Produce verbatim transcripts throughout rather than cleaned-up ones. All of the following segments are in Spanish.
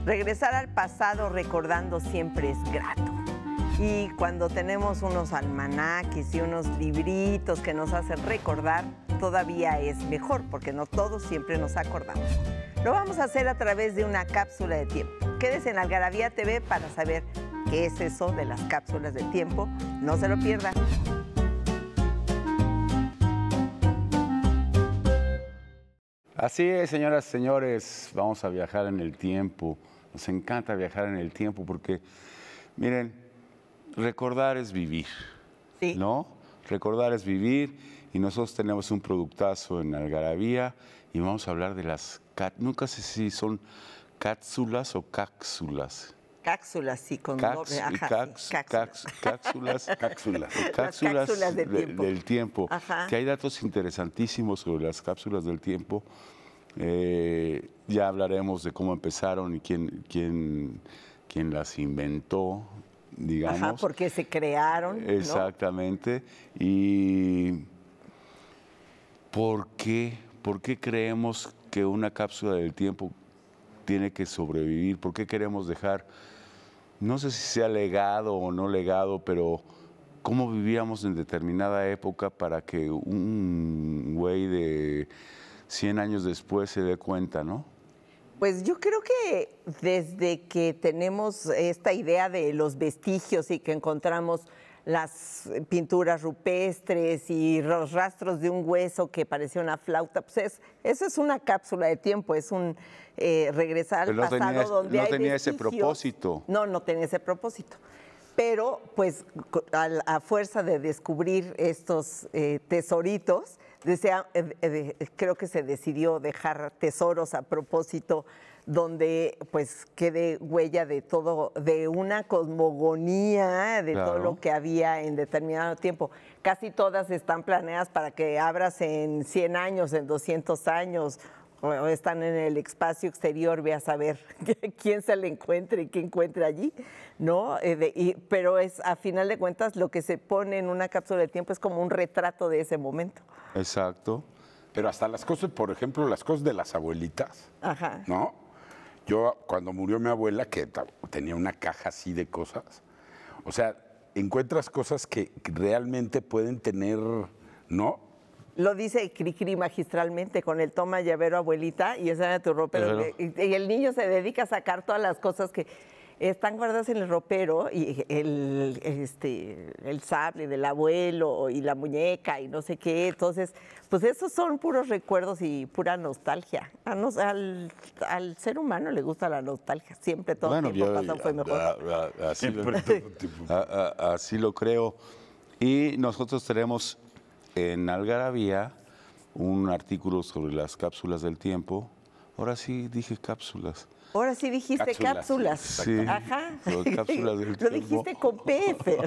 Regresar al pasado recordando siempre es grato. Y cuando tenemos unos almanaques y unos libritos que nos hacen recordar, todavía es mejor, porque no todos siempre nos acordamos. Lo vamos a hacer a través de una cápsula de tiempo. Quédese en Algarabía T V para saber qué es eso de las cápsulas de tiempo. No se lo pierda. Así es, señoras y señores, vamos a viajar en el tiempo. Nos encanta viajar en el tiempo porque, miren, recordar es vivir, sí. ¿no? Recordar es vivir y nosotros tenemos un productazo en Algarabía y vamos a hablar de las, nunca sé si son cápsulas o cápsulas. Cápsulas, sí, con Cax, doble. Ajá, cax, sí, cax, cápsulas, cápsulas, cápsulas, cápsulas del de, tiempo. del tiempo. Ajá. Que hay datos interesantísimos sobre las cápsulas del tiempo. Eh, ya hablaremos de cómo empezaron y quién, quién, quién las inventó, digamos. Ajá, por qué se crearon. Exactamente. ¿No? Y ¿por qué, por qué creemos que una cápsula del tiempo tiene que sobrevivir? ¿Por qué queremos dejar, no sé si sea legado o no legado, pero cómo vivíamos en determinada época para que un güey de cien años después se dé cuenta, ¿no? Pues yo creo que desde que tenemos esta idea de los vestigios y que encontramos las pinturas rupestres y los rastros de un hueso que parecía una flauta, pues es, eso es una cápsula de tiempo, es un eh, regresar al no pasado tenía, donde no hay tenía vestigios. ese propósito. No, no tenía ese propósito. Pero, pues, a, a fuerza de descubrir estos eh, tesoritos, desea, eh, eh, creo que se decidió dejar tesoros a propósito donde pues quede huella de todo, de una cosmogonía, de claro. todo lo que había en determinado tiempo. Casi todas están planeadas para que abras en cien años, en doscientos años, o están en el espacio exterior, ve a saber quién se le encuentre y quién encuentre allí, ¿no? Eh, de, y, pero es, a final de cuentas, lo que se pone en una cápsula de tiempo es como un retrato de ese momento. Exacto. Pero hasta las cosas, por ejemplo, las cosas de las abuelitas, Ajá. ¿no? Yo, cuando murió mi abuela, que tenía una caja así de cosas, o sea, encuentras cosas que realmente pueden tener, ¿no? Lo dice Cricri magistralmente con el toma llavero abuelita y esa era tu ropero. Y, y el niño se dedica a sacar todas las cosas que están guardadas en el ropero y el, este, el sable del abuelo y la muñeca y no sé qué. Entonces, pues esos son puros recuerdos y pura nostalgia. A nos, al, al ser humano le gusta la nostalgia. Siempre, todo bueno, el tiempo yo, pasado fue mejor. A, a, así, lo, a, a, así lo creo. Y nosotros tenemos en Algarabía un artículo sobre las cápsulas del tiempo. Ahora sí dije cápsulas. Ahora sí dijiste cápsulas. Sí, ajá. Cápsulas del Lo dijiste con P, Fer.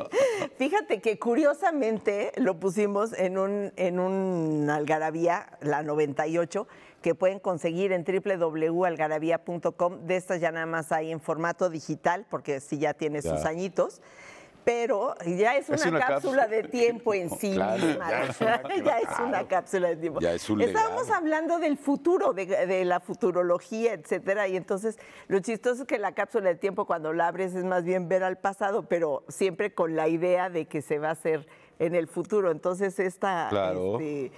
Fíjate que curiosamente lo pusimos en un, en un Algarabía, la noventa y ocho, que pueden conseguir en doble u doble u doble u punto algarabía punto com. De estas ya nada más hay en formato digital, porque sí ya tiene ya. sus añitos. Pero ya es una, es una cápsula, cápsula de tiempo en sí claro, misma. Ya es una, ya es una cápsula de tiempo. Ya es un Estábamos legado. hablando del futuro, de, de la futurología, etcétera. Y entonces lo chistoso es que la cápsula de tiempo cuando la abres es más bien ver al pasado, pero siempre con la idea de que se va a hacer en el futuro. Entonces esta... Claro. Este,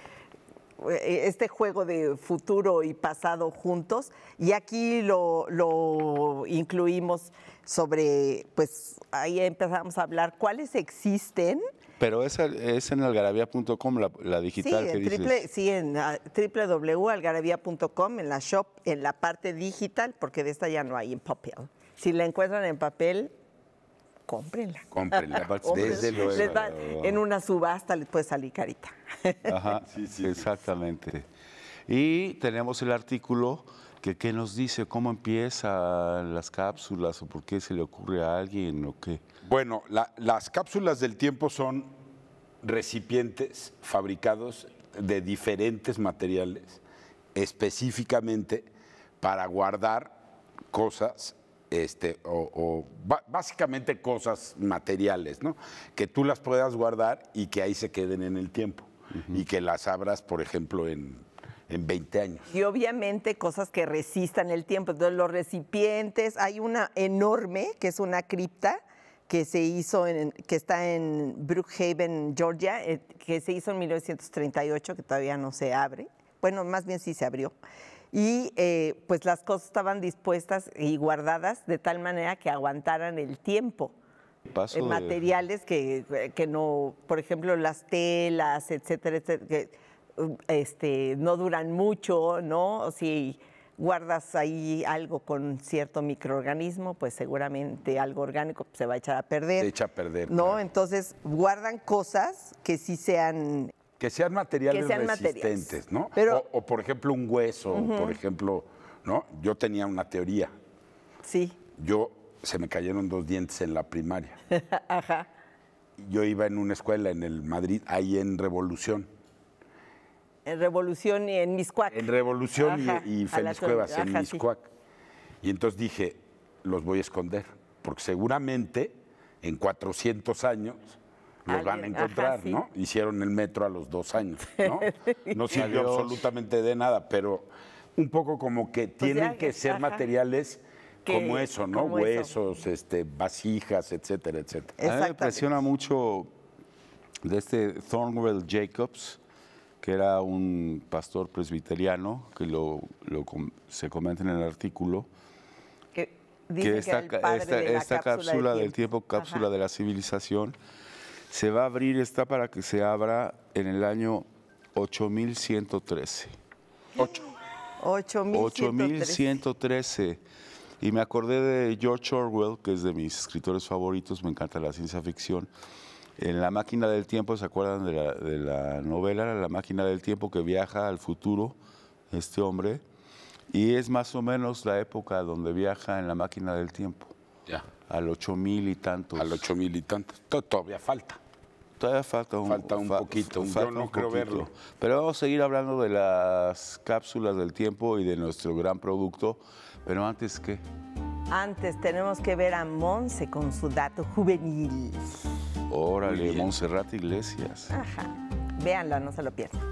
este juego de futuro y pasado juntos, y aquí lo, lo incluimos sobre, pues ahí empezamos a hablar cuáles existen. Pero esa es en algarabía punto com, la, la digital sí, que en dices. Triple, sí, en uh, doble u doble u doble u punto algarabía punto com, en la shop, en la parte digital, porque de esta ya no hay en papel. Si la encuentran en papel, cómprenla. Cómprenla, desde luego. Les va, en una subasta les puede salir carita. Ajá, sí, sí, exactamente. Y tenemos el artículo que, que nos dice cómo empiezan las cápsulas o por qué se le ocurre a alguien o qué. Bueno, la, las cápsulas del tiempo son recipientes fabricados de diferentes materiales, específicamente para guardar cosas Este, o, o básicamente cosas materiales, ¿no? Que tú las puedas guardar y que ahí se queden en el tiempo. Uh-huh. Y que las abras, por ejemplo, en, en veinte años. Y obviamente cosas que resistan el tiempo. Entonces, los recipientes, hay una enorme, que es una cripta, que se hizo, en, que está en Brookhaven, Georgia, eh, que se hizo en mil novecientos treinta y ocho, que todavía no se abre. Bueno, más bien sí se abrió. Y eh, pues las cosas estaban dispuestas y guardadas de tal manera que aguantaran el tiempo. Paso Eh, de- materiales que, que no, por ejemplo, las telas, etcétera, etcétera, que este, no duran mucho, ¿no? O si guardas ahí algo con cierto microorganismo, pues seguramente algo orgánico se va a echar a perder. Se echa a perder, ¿no? claro. Entonces, guardan cosas que sí sean... Que sean materiales Que sean resistentes, materiales. ¿no? Pero- o, o, por ejemplo, un hueso, uh-huh. por ejemplo, ¿no? Yo tenía una teoría. Sí. Yo, se me cayeron dos dientes en la primaria. Ajá. Yo iba en una escuela en el Madrid, ahí en Revolución. En Revolución y en Miscuac. En Revolución Ajá, y, y a Félix la- Cuevas, en ajá, sí. Miscuac. Y entonces dije, los voy a esconder, porque seguramente en cuatrocientos años los van a Alguien, encontrar, ajá, sí. ¿no? Hicieron el metro a los dos años, ¿no? No sirvió Adiós. absolutamente de nada, pero un poco como que tienen ya, que ser ajá. materiales Que- como eso, ¿no? como eso. Huesos, este, vasijas, etcétera, etcétera. A mí me Exactamente. impresiona mucho de este Thornwell Jacobs, que era un pastor presbiteriano, que lo, lo com- se comenta en el artículo, Que dicen que esta, era el padre esta- de la esta cápsula del tiempo, cápsula Ajá. de la civilización, se va a abrir, está para que se abra en el año ocho mil ciento trece. Ocho. ocho mil ocho mil ciento trece. Y me acordé de George Orwell, que es de mis escritores favoritos, me encanta la ciencia ficción. En La máquina del tiempo, ¿se acuerdan de la, de la novela? La máquina del tiempo, que viaja al futuro, este hombre. Y es más o menos la época donde viaja en la máquina del tiempo, Ya. al ocho mil y tantos. Al ocho mil y tantos. To- Todavía falta. Todavía falta un, Falta un poquito, yo falta no un creo poquito. verlo. Pero vamos a seguir hablando de las cápsulas del tiempo y de nuestro gran producto. Pero antes, ¿qué? Antes tenemos que ver a Monse con su dato juvenil. Órale, Montserrat Iglesias. Ajá. Véanla, no se lo pierdan.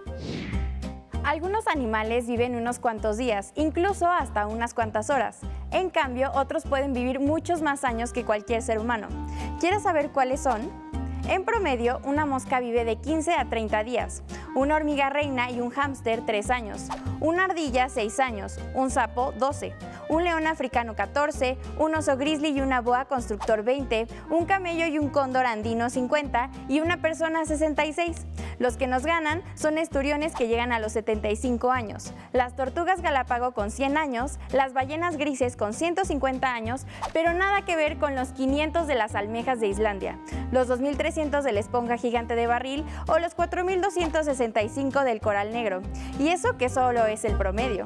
Algunos animales viven unos cuantos días, incluso hasta unas cuantas horas. En cambio, otros pueden vivir muchos más años que cualquier ser humano. ¿Quieres saber cuáles son? En promedio, una mosca vive de quince a treinta días, una hormiga reina y un hámster tres años, una ardilla seis años, un sapo doce, un león africano catorce, un oso grizzly y una boa constructor veinte, un camello y un cóndor andino cincuenta y una persona sesenta y seis. Los que nos ganan son esturiones que llegan a los setenta y cinco años, las tortugas galápago con cien años, las ballenas grises con ciento cincuenta años, pero nada que ver con los quinientos de las almejas de Islandia, los dos mil trescientos de la esponja gigante de barril o los cuatro mil doscientos sesenta y cinco del coral negro. Y eso que solo es el promedio.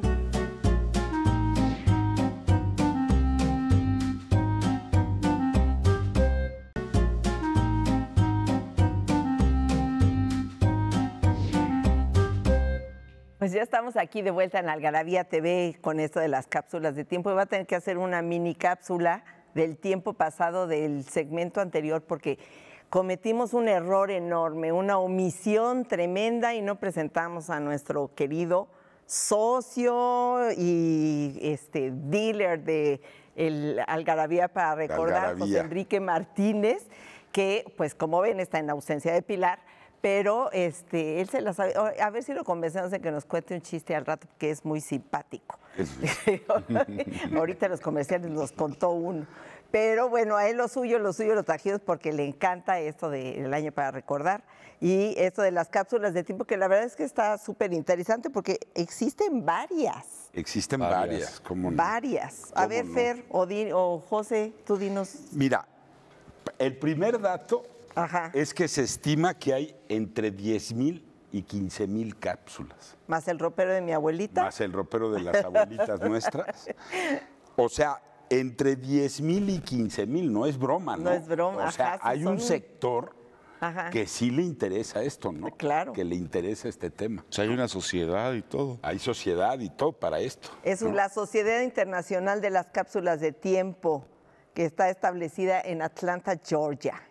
Pues ya estamos aquí de vuelta en Algarabía T V con esto de las cápsulas de tiempo. Y voy a tener que hacer una mini cápsula del tiempo pasado del segmento anterior porque cometimos un error enorme, una omisión tremenda y no presentamos a nuestro querido socio y este dealer de el Algarabía para recordar, Algarabía. José Enrique Martínez, que pues como ven está en ausencia de Pilar, pero este, él se la sabe. A ver si lo convencemos de que nos cuente un chiste al rato, porque es muy simpático. Ahorita en los comerciales nos contó uno. Pero bueno, a él lo suyo, lo suyo, lo trajimos porque le encanta esto del año para recordar y esto de las cápsulas de tiempo, que la verdad es que está súper interesante porque existen varias. Existen Varias. varias. ¿Cómo no? Varias. A ¿Cómo ver, no? Fer o, Di- o José, tú dinos. Mira, el primer dato Ajá. es que se estima que hay entre diez mil y quince mil cápsulas, Más el ropero de mi abuelita. más el ropero de las abuelitas nuestras. O sea, entre diez mil y quince mil, no es broma, ¿no? No es broma, O sea, ajá, sí hay son un un- sector Ajá. que sí le interesa esto, ¿no? Claro. Que le interesa este tema. O sea, hay una sociedad y todo. Hay sociedad y todo para esto. Es ¿no? la Sociedad Internacional de las Cápsulas de Tiempo, que está establecida en Atlanta, Georgia.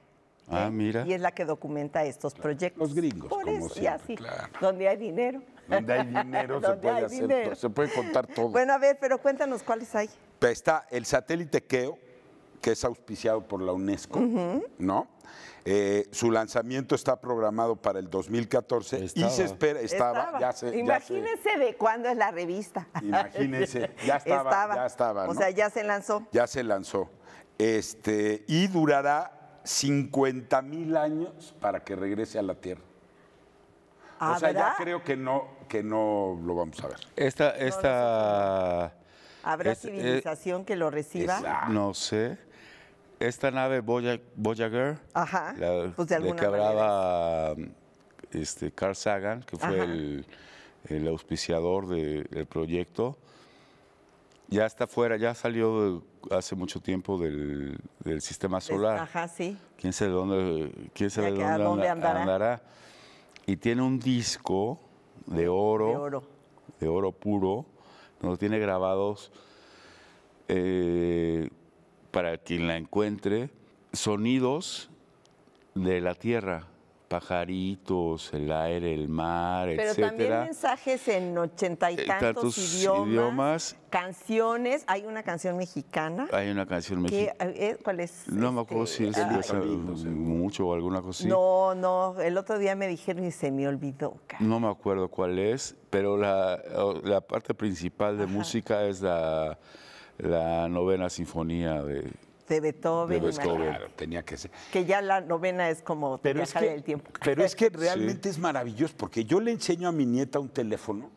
Ah, mira. Y es la que documenta estos proyectos. Los gringos, Por como eso, siempre, ya sí, claro. donde hay dinero. Donde hay dinero se Donde puede hay hacer, dinero. to- se puede contar todo. Bueno, a ver, pero cuéntanos cuáles hay. Está el satélite Keo, que es auspiciado por la UNESCO, ¿no? Eh, su lanzamiento está programado para el dos mil catorce Estaba. y se espera, estaba, Estaba. ya se, ya se- Imagínense de cuándo es la revista. Imagínense, ya estaba, ya estaba, O ¿no? sea, ya se lanzó. ya se lanzó. Este, y durará cincuenta mil años para que regrese a la Tierra. Ah, o sea, ¿verdad? ya creo que no, que no lo vamos a ver. Esta, esta, ¿Habrá es- eh, civilización que lo reciba? Exacto. no sé. Esta nave Voya- Voyager, Ajá, la- pues de alguna que hablaba este, Carl Sagan, que fue Ajá. el, el auspiciador de- del proyecto, ya está fuera, ya salió de- hace mucho tiempo del, del sistema solar. Ajá, sí. ¿Quién sabe dónde, quién sabe Ya que dónde, a dónde anda- andará. andará? Y tiene un disco de oro, De oro. de oro puro, donde tiene grabados, eh, para quien la encuentre, sonidos de la tierra, pajaritos, el aire, el mar, Pero también etcétera. mensajes en ochenta y Eh, tantos, tantos idiomas, idiomas. canciones. Hay una canción mexicana. Hay una canción que, mexicana. eh, ¿Cuál es? No me Este, acuerdo si es ah, de esa- mucho o alguna cosa así. No, no, el otro día me dijeron y se me olvidó. cara. No me acuerdo cuál es, pero la, la parte principal de música es la, la novena sinfonía de... De Beethoven. De Beethoven. imagínate. Claro, tenía que ser. Que ya la novena es como Pero es, viajar que, en el tiempo. pero es que realmente es maravilloso, porque yo le enseño a mi nieta un teléfono,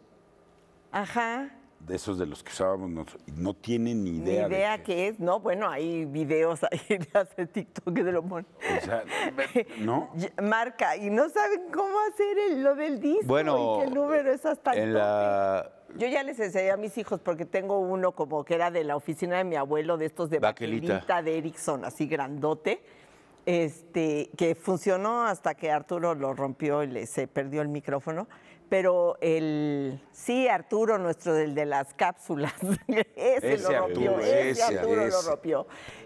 Ajá. de esos de los que usábamos nosotros, y no tiene ni Ni idea. de idea qué. qué es. No, bueno, hay videos ahí de hace TikTok que se lo ponen. O sea, ¿no? Y- Marca y no saben cómo hacer el- lo del disco Bueno, y qué número es hasta el en tope. la... Yo ya les enseñé a mis hijos porque tengo uno como que era de la oficina de mi abuelo, de estos de Baquelita. baquelita de Ericsson, así grandote, este, que funcionó hasta que Arturo lo rompió y le, se perdió el micrófono. Pero el sí, Arturo, nuestro del de las cápsulas, ese, Ese lo rompió, Arturo, ese, ese, Arturo lo ese. rompió.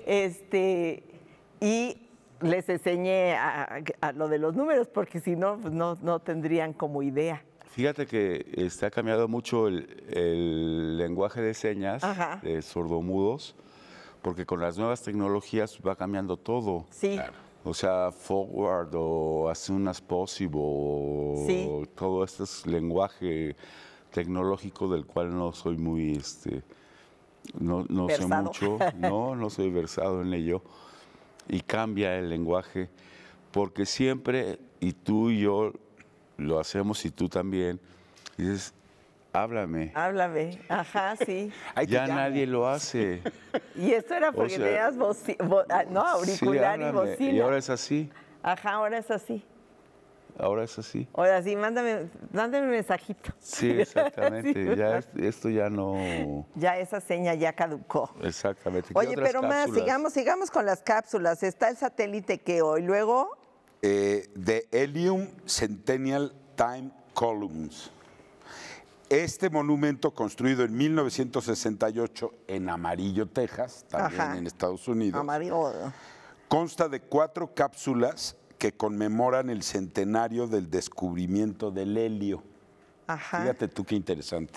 Este, y les enseñé a, a lo de los números, porque si no, pues no, no tendrían como idea. Fíjate que este, ha cambiado mucho el, el lenguaje de señas Ajá. de sordomudos, porque con las nuevas tecnologías va cambiando todo. Sí. O sea, forward o as soon as possible, o Sí. todo este es lenguaje tecnológico del cual no soy muy, este, no, no sé Versado. mucho, no, no soy versado en ello. Y cambia el lenguaje, porque siempre, y tú y yo lo hacemos y tú también, dices, háblame. Háblame. Ajá, sí. Ahí te Ya llamo. nadie lo hace. Y esto era porque sea, tenías boci- bo- ah, no, auricular Sí, y háblame. bocina. Y ahora es así, Ajá, ahora es así. ahora es así. Ahora sí, mándame, mándame un mensajito. Sí, exactamente. Sí. Ya es- esto ya no. Ya esa seña ya caducó. Exactamente. ¿Qué Oye, otras pero más, cápsulas? sigamos, sigamos con las cápsulas. Está el satélite que hoy, luego, Eh, de Helium Centennial Time Columns. Este monumento, construido en mil novecientos sesenta y ocho en Amarillo, Texas, también Ajá. en Estados Unidos, amarillo. consta de cuatro cápsulas que conmemoran el centenario del descubrimiento del helio. Ajá. Fíjate tú qué interesante.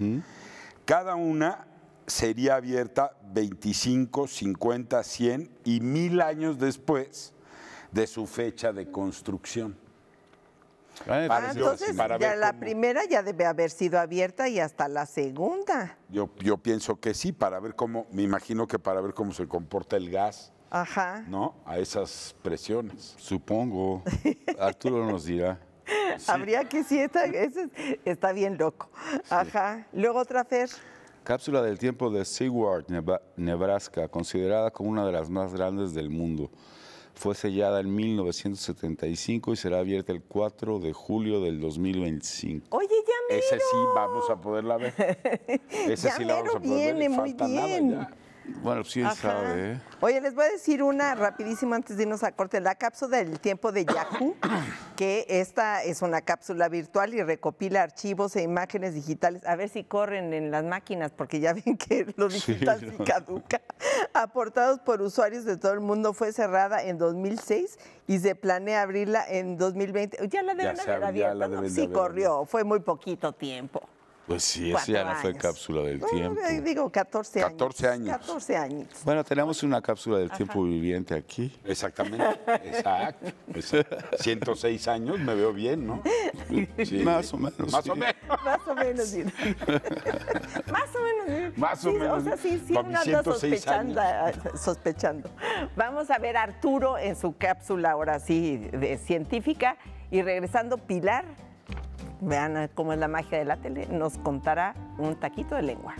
Cada una sería abierta veinticinco, cincuenta, cien y mil años después de su fecha de construcción. Ah, me Para Ah, parece entonces fácil. para ya ver la cómo- primera ya debe haber sido abierta y hasta la segunda. Yo, yo pienso que sí, para ver cómo, me imagino que para ver cómo se comporta el gas, Ajá. ¿no? A esas presiones. Supongo. Arturo nos dirá. Habría que sí, está, ese es- está bien loco. Ajá. Luego otra Fer. Cápsula del tiempo de Seward, Neva- Nebraska, considerada como una de las más grandes del mundo. Fue sellada en mil novecientos setenta y cinco y será abierta el cuatro de julio del dos mil veinticinco. Oye, ya mero. Ese sí vamos a poderla ver. Ese Ya sí la vamos mero a poder ver. viene, y muy falta nada bien. ya. Bueno, sí Ajá. sabe, ¿eh? Oye, les voy a decir una rapidísimo antes de irnos a corte. La cápsula del tiempo de Yahoo, que esta es una cápsula virtual y recopila archivos e imágenes digitales. A ver si corren en las máquinas, porque ya ven que lo digital sí, Sí, sí no. caduca. Aportados por usuarios de todo el mundo, fue cerrada en dos mil seis y se planea abrirla en dos mil veinte. Ya la deben Ya haber se- ya abierto, la ¿no? deben de Sí haber corrió, fue muy poquito tiempo. Pues sí, eso Cuatro ya no fue años. cápsula del Bueno, tiempo. eh, digo, catorce años. catorce años. catorce años. Bueno, tenemos una cápsula del tiempo viviente aquí. Exactamente, exacto. exacto. ciento seis años, me veo bien, ¿no? Sí. Más o menos. Más sí. o menos. Más o menos, sí. Más o menos, sí. Más o Sí, menos. O sea, sí, sí, Con uno anda ciento seis sospechando, sospechando. Vamos a ver a Arturo en su cápsula, ahora sí, de científica. Y regresando, Pilar, vean cómo es la magia de la tele, nos contará un taquito de lengua.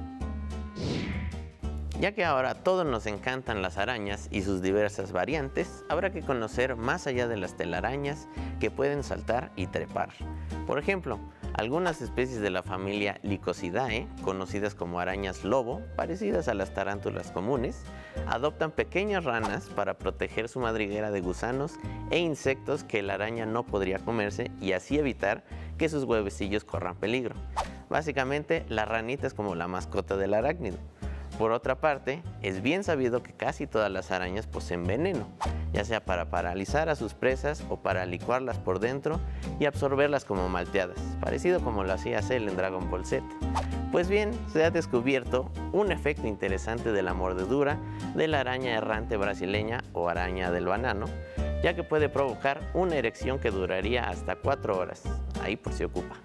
Ya que ahora a todos nos encantan las arañas y sus diversas variantes, habrá que conocer más allá de las telarañas que pueden saltar y trepar. Por ejemplo, algunas especies de la familia Lycosidae, conocidas como arañas lobo, parecidas a las tarántulas comunes, adoptan pequeñas ranas para proteger su madriguera de gusanos e insectos que la araña no podría comerse y así evitar que sus huevecillos corran peligro. Básicamente, la ranita es como la mascota del arácnido. Por otra parte, es bien sabido que casi todas las arañas poseen veneno, ya sea para paralizar a sus presas o para licuarlas por dentro y absorberlas como malteadas, parecido como lo hacía Cell en Dragon Ball Z. Pues bien, se ha descubierto un efecto interesante de la mordedura de la araña errante brasileña o araña del banano, ya que puede provocar una erección que duraría hasta cuatro horas, ahí por si ocupa.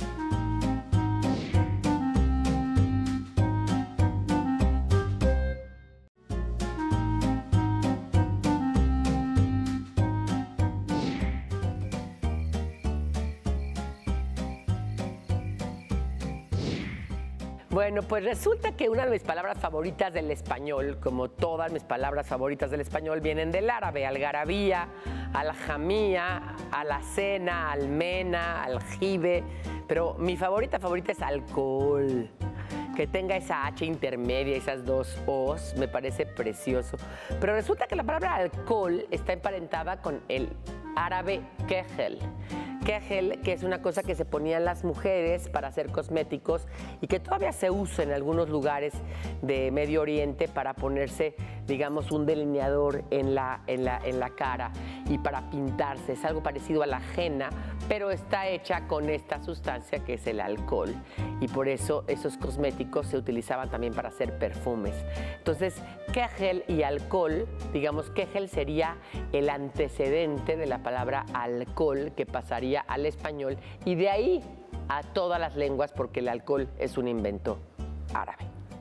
Bueno, pues resulta que una de mis palabras favoritas del español, como todas mis palabras favoritas del español, vienen del árabe: algarabía, aljamía, alacena, almena, aljibe. Pero mi favorita favorita es alcohol. Que tenga esa H intermedia, esas dos O's, me parece precioso. Pero resulta que la palabra alcohol está emparentada con el árabe kehel. Kehel, que es una cosa que se ponían las mujeres para hacer cosméticos y que todavía se usa en algunos lugares de Medio Oriente para ponerse, digamos, un delineador en la, en la, en la cara y para pintarse. Es algo parecido a la henna, pero está hecha con esta sustancia que es el alcohol. Y por eso esos cosméticos se utilizaban también para hacer perfumes. Entonces, kehel y alcohol, digamos, kehel sería el antecedente de la palabra alcohol que pasaría al español y de ahí a todas las lenguas, porque el alcohol es un invento árabe.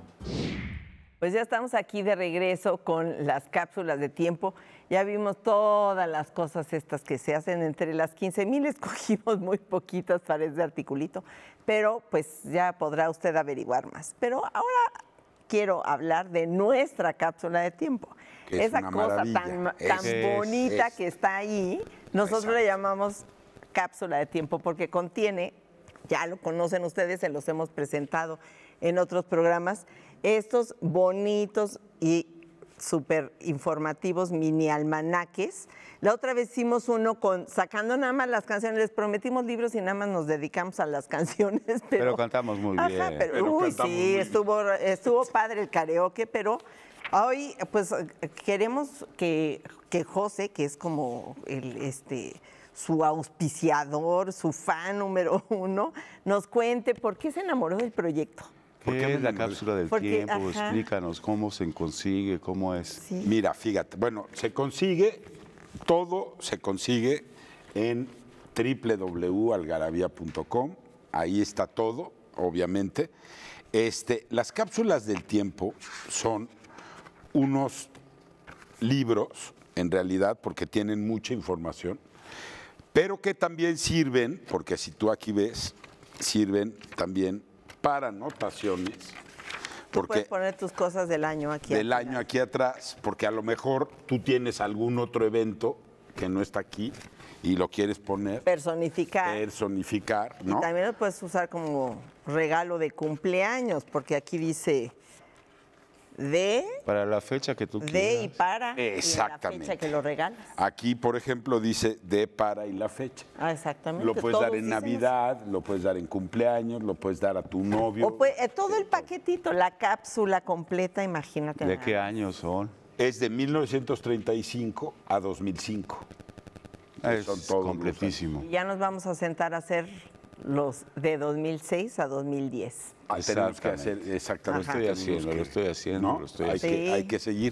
Pues ya estamos aquí de regreso con las cápsulas de tiempo. Ya vimos todas las cosas estas que se hacen. Entre las quince mil escogimos muy poquitas para ese articulito, pero pues ya podrá usted averiguar más. Pero ahora quiero hablar de nuestra cápsula de tiempo. Que es Esa una cosa maravilla. tan, Es- tan es- bonita es. que está ahí, nosotros Exacto. le llamamos cápsula de tiempo porque contiene, ya lo conocen ustedes, se los hemos presentado en otros programas, estos bonitos y súper informativos mini almanaques. La otra vez hicimos uno con sacando nada más las canciones, les prometimos libros y nada más nos dedicamos a las canciones. Pero, Pero cantamos muy Ajá, bien. pero, Pero uy, cantamos muy sí, bien. estuvo, estuvo padre el karaoke, pero hoy pues queremos que, que José, que es como el este su auspiciador, su fan número uno, nos cuente por qué se enamoró del proyecto. ¿Por qué ¿Qué me es la enamoré? cápsula del Porque, tiempo? ajá. Explícanos cómo se consigue, cómo es. Sí. Mira, fíjate, bueno, se consigue, todo se consigue en doble u doble u doble u punto algarabía punto com, ahí está todo, obviamente. Este, las cápsulas del tiempo son unos libros, en realidad, porque tienen mucha información, pero que también sirven, porque si tú aquí ves, sirven también para anotaciones. Tú Porque puedes poner tus cosas del año aquí. del al año final. aquí atrás, porque a lo mejor tú tienes algún otro evento que no está aquí y lo quieres poner, Personificar. personificar, Y ¿no? también lo puedes usar como regalo de cumpleaños, porque aquí dice de, Para la fecha que tú de quieras. y para. Exactamente. Y la fecha que lo regalas. Aquí, por ejemplo, dice de, para y la fecha. Ah, exactamente. Lo puedes Todos dar en dicen Navidad, lo puedes dar en cumpleaños, lo puedes dar a tu novio. O pues, eh, todo el paquetito, la cápsula completa, imagínate. ¿De nada qué más. años son? Es de mil novecientos treinta y cinco a dos mil cinco. Es Son todos los completísimo. Y ya nos vamos a sentar a hacer los de dos mil seis a dos mil diez. Ah, tenemos que hacer Exactamente. exactamente. Lo estoy tenemos haciendo, que- lo estoy haciendo, ¿no? lo estoy hay haciendo. Que, Sí. hay que seguir.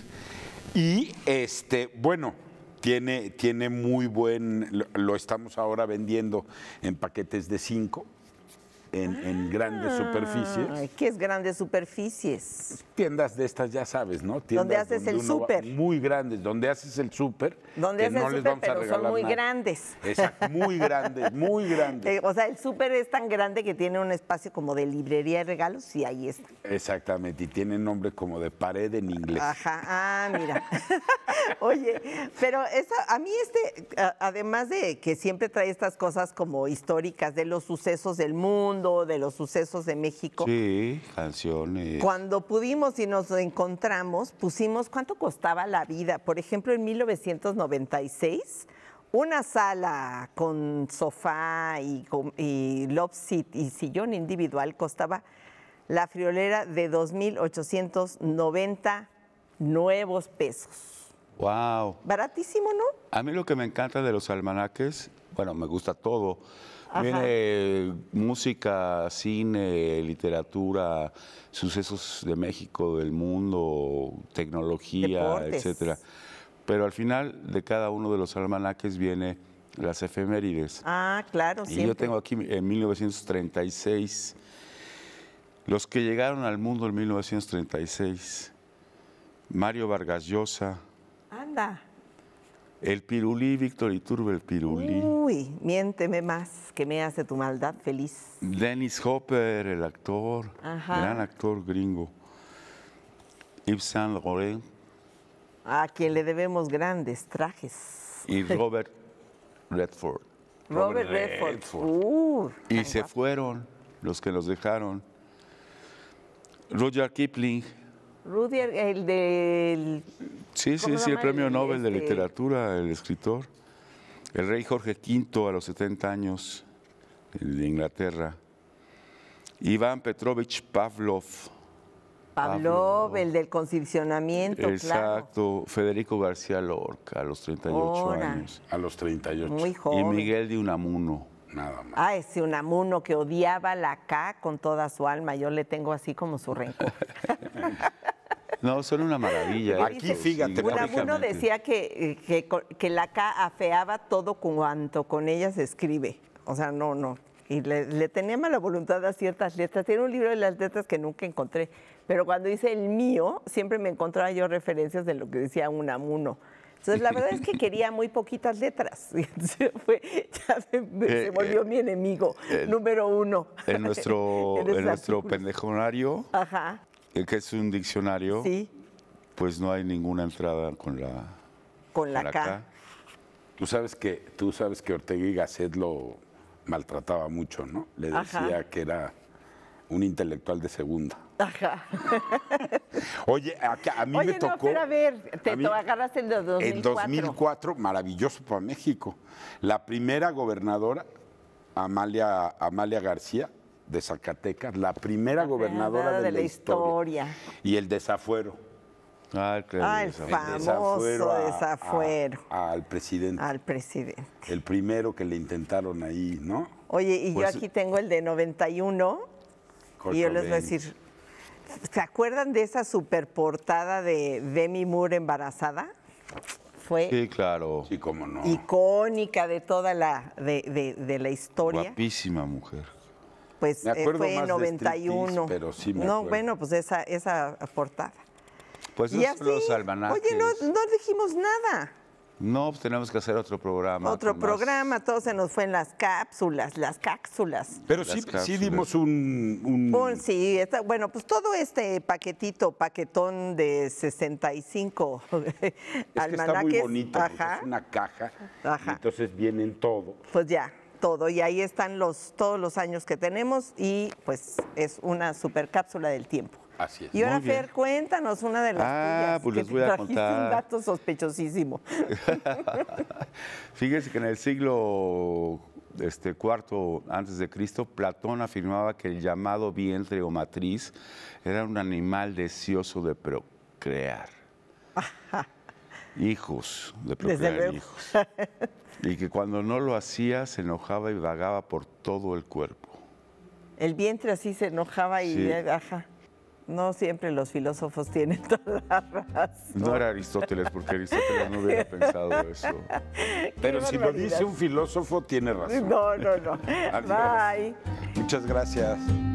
Y este, bueno, tiene, tiene muy buen, lo, lo estamos ahora vendiendo en paquetes de cinco, en, en grandes superficies. Ay, ¿qué es grandes superficies? Tiendas de estas, ya sabes, ¿no? Tiendas Donde haces el uno va- súper. Muy grandes, donde haces el súper. Donde que haces no el les súper, vamos a pero son regalar muy nada. grandes. Exacto, muy grandes, muy grandes. Eh, o sea, el súper es tan grande que tiene un espacio como de librería de regalos y ahí está. Exactamente, y tiene nombre como de pared en inglés. Ajá, ah, mira. Oye, pero esa, a mí este, a- además de que siempre trae estas cosas como históricas de los sucesos del mundo, de los sucesos de México, Sí, canciones. cuando pudimos y nos encontramos, pusimos cuánto costaba la vida. Por ejemplo, en mil novecientos noventa y seis, una sala con sofá y, con- y love seat y sillón individual costaba la friolera de dos mil ochocientos noventa nuevos pesos. Wow. Baratísimo, ¿no? A mí lo que me encanta de los almanaques, bueno, me gusta todo. Ajá. Viene música, cine, literatura, sucesos de México, del mundo, tecnología, Deportes. etcétera. Pero al final de cada uno de los almanaques viene las efemérides. Ah, claro, Y siempre. yo tengo aquí en mil novecientos treinta y seis, los que llegaron al mundo en mil novecientos treinta y seis, Mario Vargas Llosa, Anda. el Pirulí, Víctor Iturbe, el Pirulí, Uy, miénteme más, que me hace tu maldad feliz. Dennis Hopper, el actor, Ajá. gran actor gringo, Yves Saint Laurent A quien le debemos grandes trajes. y Robert Redford. Robert Robert Redford. Redford. Uh, Y tan se guapo. fueron los que nos dejaron. Roger Kipling, Rudyard, el del... sí, sí, ¿Cómo se sí, el llama? premio El, Nobel de este- Literatura, el escritor. El rey Jorge quinto a los setenta años, de Inglaterra. Iván Petrovich Pavlov. Pavlov, el del condicionamiento, claro. Exacto. Federico García Lorca a los treinta y ocho Ora. años. A los treinta y ocho. Muy Y joven. Miguel de Unamuno. Nada más. Ah, ese Unamuno que odiaba la K con toda su alma. Yo le tengo así como su rencor. No, son una maravilla. Aquí, estos, fíjate, sí, Unamuno lógicamente. decía que, que, que la K afeaba todo cuanto con ella se escribe. O sea, no, no. Y le, le tenía mala voluntad a ciertas letras. Tiene un libro de las letras que nunca encontré. Pero cuando hice el mío, siempre me encontraba yo referencias de lo que decía Unamuno. Entonces, la verdad es que quería muy poquitas letras. Y entonces fue- ya se, se Eh, volvió eh, mi enemigo, eh, número uno. En nuestro, En esos en nuestro artículos. pendejonario, Ajá, eh, que es un diccionario, sí, pues no hay ninguna entrada con la, con la con K. Tú sabes que, tú sabes que Ortega y Gasset lo maltrataba mucho, ¿no? Le Ajá. decía que era un intelectual de segunda. Ajá. Oye, a, a mí Oye, me no, tocó. espera, a ver, te a mí- to- agarraste el de dos mil cuatro. En dos mil cuatro, maravilloso para México. La primera gobernadora, Amalia, Amalia García, de Zacatecas, la primera gobernadora de, la historia. Y el desafuero. Ah, el creador Ah, de el esa- fa- El Famoso a- desafuero. a- al presidente. Al presidente. El primero que le intentaron ahí, ¿no? Oye, y Pues- yo aquí tengo el de noventa y uno, y yo les voy a Cortobén. decir, ¿se acuerdan de esa superportada de Demi Moore embarazada? Fue Sí, claro. Sí, cómo no. icónica de toda la, de, de- de la historia. Guapísima mujer. Pues Me eh, acuerdo fue más en de noventa y uno. striptease, pero sí me no, acuerdo. bueno, pues esa, esa portada. Pues Y esos son los así, almanaques. Oye, no, no dijimos nada. No, pues tenemos que hacer otro programa. Otro con más- programa, todo se nos fue en las cápsulas, las cápsulas. Pero Las sí, sí cápsulas. dimos un... un- Bon, sí, está- bueno, pues todo este paquetito, paquetón de sesenta y cinco es que está muy almanaques, bonito, porque ajá, es una caja, Ajá. y entonces vienen todos. pues ya, todo. Y ahí están los, todos los años que tenemos y pues es una super cápsula del tiempo. Así es. Y ahora, Muy bien. Fer, cuéntanos una de las Ah, tuyas, pues que les te voy a trajiste contar. un dato sospechosísimo. Fíjense que en el siglo este, cuarto antes de Cristo, Platón afirmaba que el llamado vientre o matriz era un animal deseoso de procrear. Hijos, de Desde procrear luego. hijos. Y que cuando no lo hacía se enojaba y vagaba por todo el cuerpo. El vientre así se enojaba y... Sí. Ajá. No siempre los filósofos tienen toda la razón. No era Aristóteles, porque Aristóteles no hubiera pensado eso. Pero Qué si lo barbaridad. dice un filósofo, tiene razón. No, no, no. Adiós. Bye. Muchas gracias.